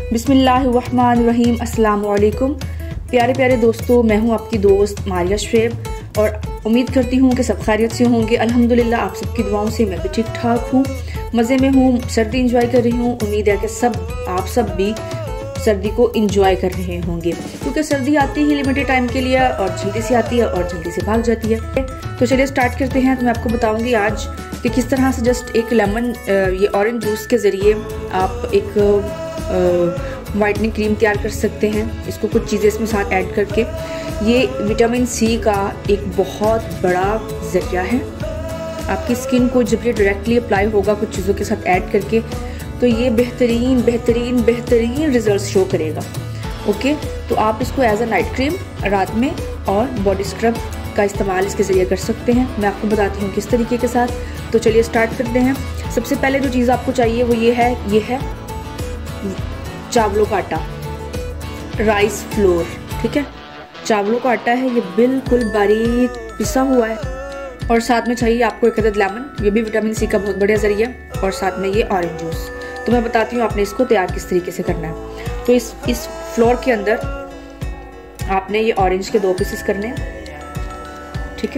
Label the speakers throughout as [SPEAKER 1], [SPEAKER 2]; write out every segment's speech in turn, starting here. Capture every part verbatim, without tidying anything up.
[SPEAKER 1] बिस्मिल्लाहिर्रहमानिर्रहीम, अस्सलाम वालेकुम। प्यारे प्यारे दोस्तों, मैं हूं आपकी दोस्त मारिया शुएब और उम्मीद करती हूं कि सब खैरियत से होंगे। अल्हम्दुलिल्लाह आप सबकी दुआओं से मैं भी ठीक ठाक हूं, मज़े में हूं, सर्दी इंजॉय कर रही हूं। उम्मीद है कि सब आप सब भी सर्दी को इंजॉय कर रहे होंगे, क्योंकि सर्दी आती ही लिमिटेड टाइम के लिए और जल्दी से आती है और जल्दी से भाग जाती है। तो चलिए स्टार्ट करते हैं। तो मैं आपको बताऊंगी आज कि किस तरह से जस्ट एक लेमन ये ऑरेंज जूस के ज़रिए आप एक वाइटनिंग क्रीम तैयार कर सकते हैं। इसको कुछ चीज़ें इसमें साथ ऐड करके, ये विटामिन सी का एक बहुत बड़ा ज़रिया है। आपकी स्किन को जब ये डायरेक्टली अप्लाई होगा कुछ चीज़ों के साथ ऐड करके, तो ये बेहतरीन बेहतरीन बेहतरीन रिजल्ट शो करेगा। ओके, तो आप इसको एज अ नाइट क्रीम रात में और बॉडी स्क्रब का इस्तेमाल इसके ज़रिए कर सकते हैं। मैं आपको बताती हूँ किस तरीके के साथ। तो चलिए स्टार्ट करते हैं। सबसे पहले जो चीज़ आपको चाहिए वो ये है ये है चावलों का आटा, राइस फ्लोर। ठीक है, चावलों का आटा है, ये बिल्कुल बारीक पिसा हुआ है। और साथ में चाहिए आपको एक अदद लेमन, ये भी विटामिन सी का बहुत बढ़िया ज़रिया। और साथ में ये ऑरेंज जूस। तो मैं बताती हूँ आपने इसको तैयार किस तरीके से करना है। तो इस इस फ्लोर के अंदर आपने ये ऑरेंज के दो पीसेस करने हैं। ठीक है,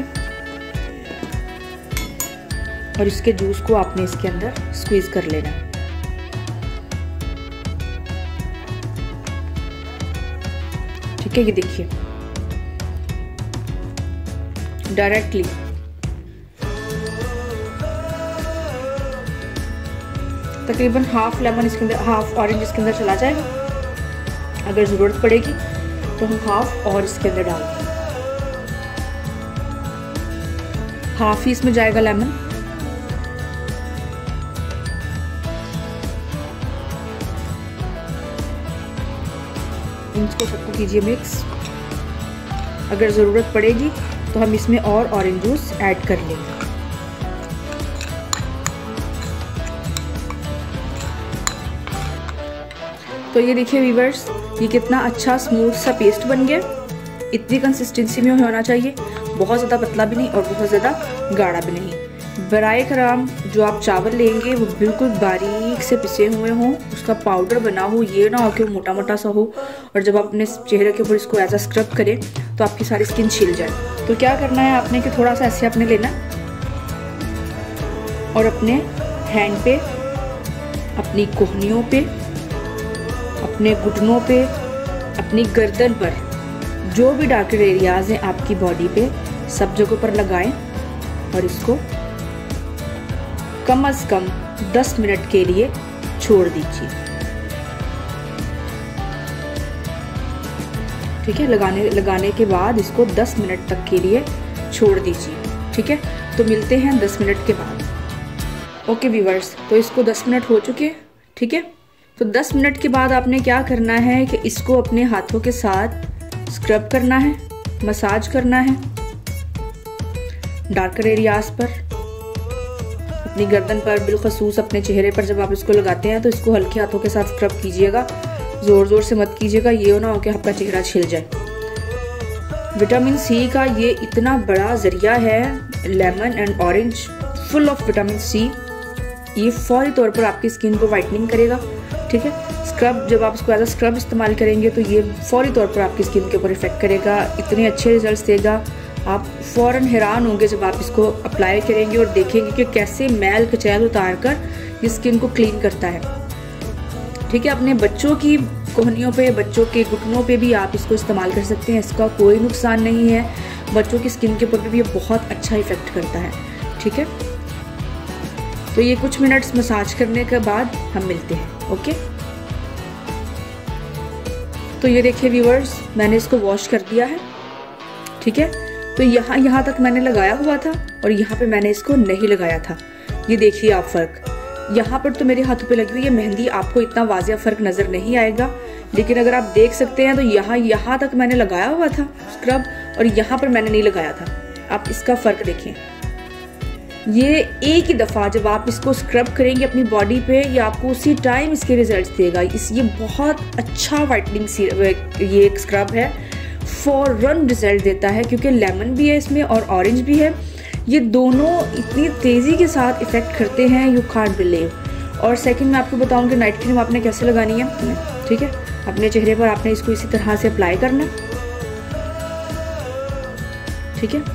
[SPEAKER 1] और इसके जूस को आपने इसके अंदर स्क्वीज कर लेना है। ठीक है, ये देखिए डायरेक्टली तकरीबन हाफ लेमन इसके अंदर, हाफ ऑरेंज इसके अंदर चला जाएगा। अगर ज़रूरत पड़ेगी तो हम हाफ और इसके अंदर डाल देंगे। हाफ ही इसमें जाएगा लेमन। इसको सबको कीजिए मिक्स। अगर ज़रूरत पड़ेगी तो हम इसमें और ऑरेंज जूस ऐड कर लेंगे। तो ये देखिए व्यूअर्स, ये कितना अच्छा स्मूथ सा पेस्ट बन गया। इतनी कंसिस्टेंसी में होना चाहिए, बहुत ज़्यादा पतला भी नहीं और बहुत ज़्यादा गाढ़ा भी नहीं। बराए कराम जो आप चावल लेंगे वो बिल्कुल बारीक से पिसे हुए हों, उसका पाउडर बना हो, ये ना हो कि मोटा मोटा सा हो। और जब आप अपने चेहरे के ऊपर इसको एज अ स्क्रब करें तो आपकी सारी स्किन छिल जाए। तो क्या करना है आपने कि थोड़ा सा ऐसे आपने लेना और अपने हैंड पे, अपनी कोहनियों पे, अपने घुटनों पे, अपनी गर्दन पर, जो भी डार्कर एरियाज हैं आपकी बॉडी पे, सब जगहों पर लगाएं और इसको कम से कम दस मिनट के लिए छोड़ दीजिए। ठीक है, लगाने लगाने के बाद इसको दस मिनट तक के लिए छोड़ दीजिए। ठीक है, तो मिलते हैं दस मिनट के बाद। ओके व्यूअर्स, तो इसको दस मिनट हो चुके हैं। ठीक है, तो दस मिनट के बाद आपने क्या करना है कि इसको अपने हाथों के साथ स्क्रब करना है, मसाज करना है डार्कर एरियाज पर, अपनी गर्दन पर, बिलखसूस अपने चेहरे पर। जब आप इसको लगाते हैं तो इसको हल्के हाथों के साथ स्क्रब कीजिएगा, ज़ोर ज़ोर से मत कीजिएगा, ये ना हो कि आपका चेहरा छिल जाए। विटामिन सी का ये इतना बड़ा ज़रिया है, lemon and orange full of vitamin C. ये फौरी तौर पर आपकी स्किन को वाइटनिंग करेगा। ठीक है, स्क्रब जब आप इसको एज अ स्क्रब इस्तेमाल करेंगे तो ये फौरी तौर पर आपकी स्किन के ऊपर इफेक्ट करेगा, इतने अच्छे रिजल्ट्स देगा। आप फ़ौरन हैरान होंगे जब आप इसको अप्लाई करेंगे और देखेंगे कि कैसे मैल कचैल उतार कर ये स्किन को क्लीन करता है। ठीक है, अपने बच्चों की कोहनियों पे, बच्चों के घुटनों पे भी आप इसको इस्तेमाल कर सकते हैं। इसका कोई नुकसान नहीं है, बच्चों की स्किन के ऊपर भी ये बहुत अच्छा इफेक्ट करता है। ठीक है, तो ये कुछ मिनट्स मसाज करने के बाद हम मिलते हैं। ओके, तो ये देखिए व्यूअर्स, मैंने इसको वॉश कर दिया है। ठीक है, तो यहाँ यहाँ तक मैंने लगाया हुआ था और यहाँ पे मैंने इसको नहीं लगाया था। ये देखिए आप फ़र्क, यहाँ पर तो मेरे हाथों पे लगी हुई है मेहंदी, आपको इतना वाज़िया फ़र्क नज़र नहीं आएगा, लेकिन अगर आप देख सकते हैं तो यहाँ यहाँ तक मैंने लगाया हुआ था स्क्रब और यहाँ पर मैंने नहीं लगाया था। आप इसका फ़र्क देखें। ये एक ही दफ़ा जब आप इसको स्क्रब करेंगे अपनी बॉडी पे, ये आपको उसी टाइम इसके रिजल्ट्स देगा। इस ये बहुत अच्छा वाइटनिंग ये एक स्क्रब है, फ़ौरन रिजल्ट देता है, क्योंकि लेमन भी है इसमें और ऑरेंज भी है। ये दोनों इतनी तेज़ी के साथ इफ़ेक्ट करते हैं, यू कांट बिलीव। और सेकंड मैं आपको बताऊंगी नाइट क्रीम आपने कैसे लगानी है। ठीक है, अपने चेहरे पर आपने इसको इसी तरह से अप्लाई करना है। ठीक है,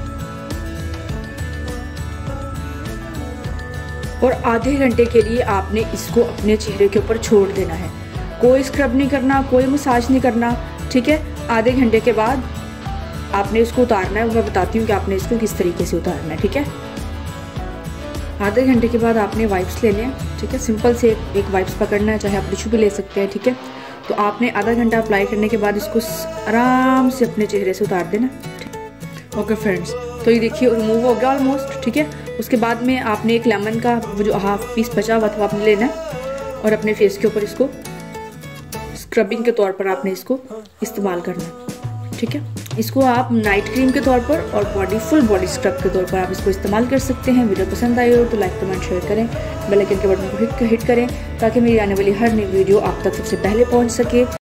[SPEAKER 1] और आधे घंटे के लिए आपने इसको अपने चेहरे के ऊपर छोड़ देना है। कोई स्क्रब नहीं करना, कोई मसाज नहीं करना। ठीक है, आधे घंटे के बाद आपने इसको उतारना है। मैं बताती हूँ कि आपने इसको किस तरीके से उतारना है। ठीक है, आधे घंटे के बाद आपने वाइप्स लेने हैं। ठीक है, सिंपल से एक वाइप्स पकड़ना है, चाहे आप टिश्यू भी ले सकते हैं। ठीक है, तो आपने आधा घंटा अप्लाई करने के बाद इसको आराम से अपने चेहरे से उतार देना। ओके फ्रेंड्स, तो ये देखिए रिमूव हो गया ऑलमोस्ट। ठीक है, उसके बाद में आपने एक लेमन का वो जो हाफ पीस बचा हुआ था आपने लेना है और अपने फेस के ऊपर इसको स्क्रबिंग के तौर पर आपने इसको इस्तेमाल करना है। ठीक है, इसको आप नाइट क्रीम के तौर पर और बॉडी फुल बॉडी स्क्रब के तौर पर आप इसको इस्तेमाल कर सकते हैं। वीडियो पसंद आई हो तो लाइक कमेंट शेयर करें, बेल आइकन के बटन को हिट हिट करें ताकि मेरी आने वाली हर नई वीडियो आप तक सबसे पहले पहुंच सके।